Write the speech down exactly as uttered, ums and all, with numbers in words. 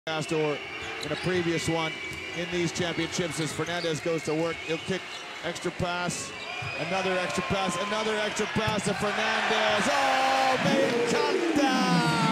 Or in a previous one in these championships as Fernandez goes to work. He'll kick, extra pass, another extra pass, another extra pass to Fernandez. Oh, me encanta!